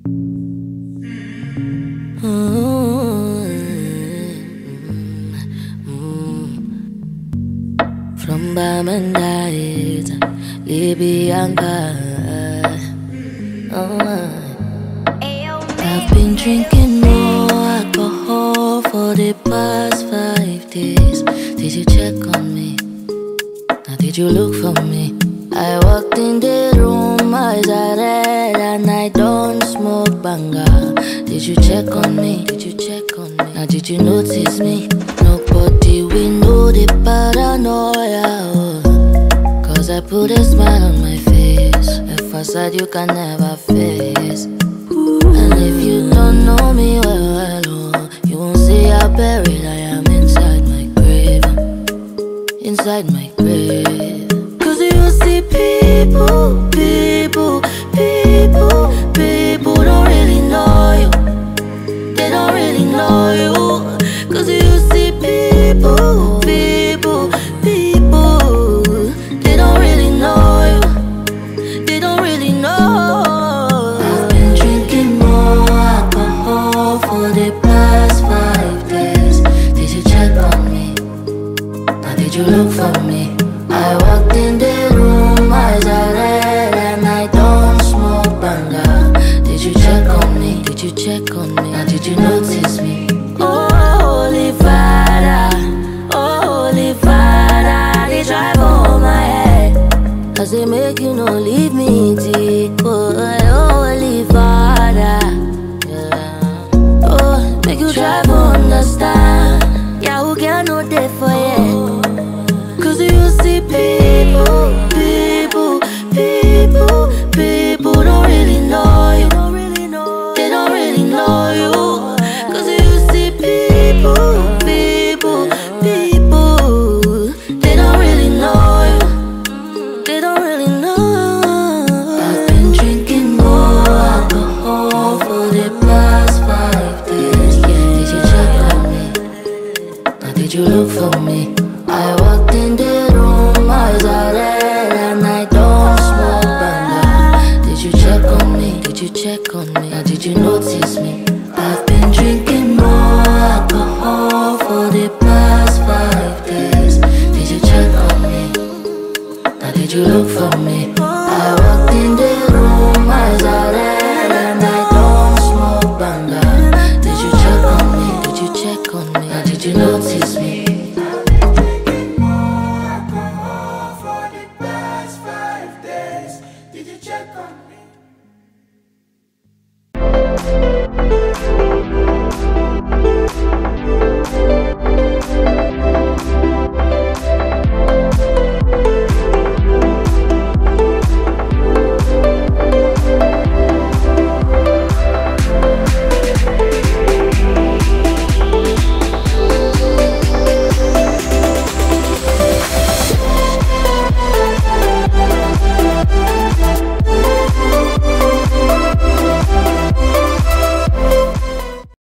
From Bamandait, Libianca. I've been drinking more alcohol for the past 5 days. Did you check on me? Now did you look for me? I walked in the room, eyes are red, and I don't smoke banga. Did you check on me? Did you check on me? Now did you notice me? Nobody will know the paranoia, oh. Cause I put a smile on my face, a facade you can never face. And if you don't know me well, oh, you won't see how buried I am inside my grave. Inside my grave. Cause you see people don't really know you. They don't really know you. Cause you see people they don't really know you. They don't really know. I've been drinking more alcohol for the past 5 days. Did you check on me? Now did you look for me? I walked in the room, eyes are red, and I don't smoke banga. Did you check on me? Did you check on me? Now did you notice me? Oh, Holy Father, they drive on my head. Cause they make you no leave me deep. Oh, Holy Father, yeah. Oh, make you try to understand. Yeah, who can know that for you? Cause you see people don't really know you. They don't really know you. Cause you see people they don't really know you. They don't really know. I've been drinking more alcohol for the past 5 days. Did you check on me? Now did you look for me? I walked in the room, eyes are red, and I don't smoke banga. Did you check on me? Did you check on me? Now did you notice